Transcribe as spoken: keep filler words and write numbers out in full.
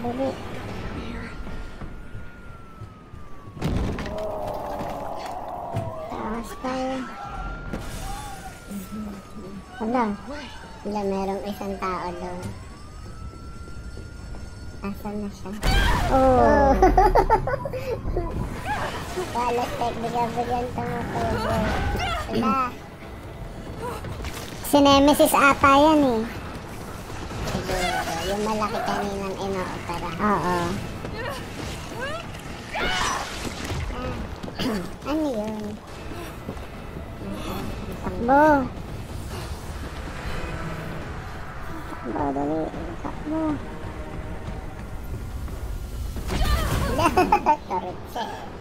Dali. Taas tayo. Wala. Wala, merong isang tao doon. Asan na siya? Oh! Walas tek, bigyan-bigyan tumutubo. Wala. Si Nemesis ata yan eh. Siguro, yung malaki kaninang ino-opera. Oo. Ah. Ano yun? Takbo! Takbo, dali. Takbo. Toretse.